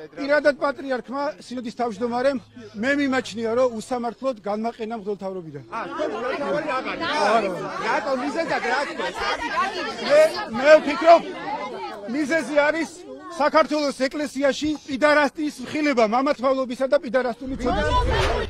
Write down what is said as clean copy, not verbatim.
პირადად პატრიარქმა სინოდის თავმჯდომარემ მე მიმაჩნია რომ უსამართლოდ განმაყენა მღვდელმთავრობიდან. რატო მიზეზად რა თქვენ? მე ვფიქრობ მიზეზი არის საქართველოს ეკლესიაში პიდარასტის მხილება, მამათმავლობისა და პიდარასტული ცოდნა.